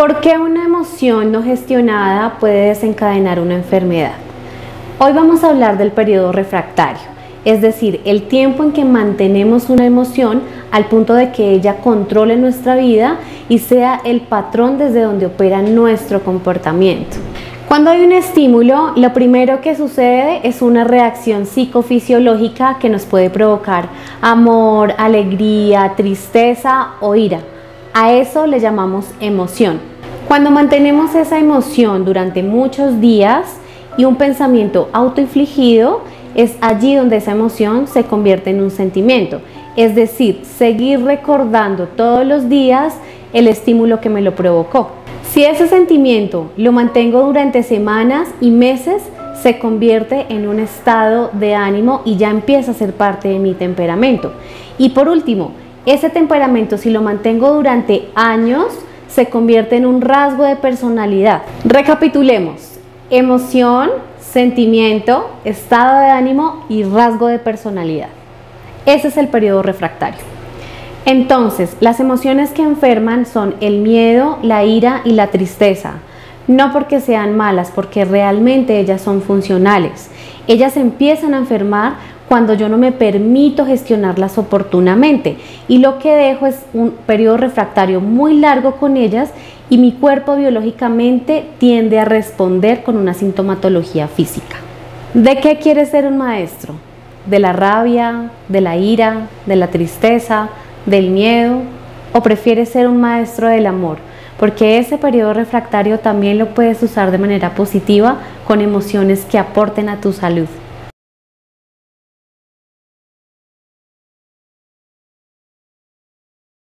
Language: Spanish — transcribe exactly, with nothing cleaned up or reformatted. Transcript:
¿Por qué una emoción no gestionada puede desencadenar una enfermedad? Hoy vamos a hablar del periodo refractario, es decir, el tiempo en que mantenemos una emoción al punto de que ella controle nuestra vida y sea el patrón desde donde opera nuestro comportamiento. Cuando hay un estímulo, lo primero que sucede es una reacción psicofisiológica que nos puede provocar amor, alegría, tristeza o ira. A eso le llamamos emoción. Cuando mantenemos esa emoción durante muchos días y un pensamiento autoinfligido, es allí donde esa emoción se convierte en un sentimiento. Es decir, seguir recordando todos los días el estímulo que me lo provocó. Si ese sentimiento lo mantengo durante semanas y meses, se convierte en un estado de ánimo y ya empieza a ser parte de mi temperamento. Y por último, ese temperamento, si lo mantengo durante años, se convierte en un rasgo de personalidad. Recapitulemos: emoción, sentimiento, estado de ánimo y rasgo de personalidad. Ese es el periodo refractario. Entonces, las emociones que enferman son el miedo, la ira y la tristeza. No porque sean malas, porque realmente ellas son funcionales. Ellas empiezan a enfermar cuando yo no me permito gestionarlas oportunamente y lo que dejo es un periodo refractario muy largo con ellas y mi cuerpo biológicamente tiende a responder con una sintomatología física. ¿De qué quiere ser un maestro? ¿De la rabia, de la ira, de la tristeza, del miedo? ¿O prefieres ser un maestro del amor? Porque ese periodo refractario también lo puedes usar de manera positiva con emociones que aporten a tu salud.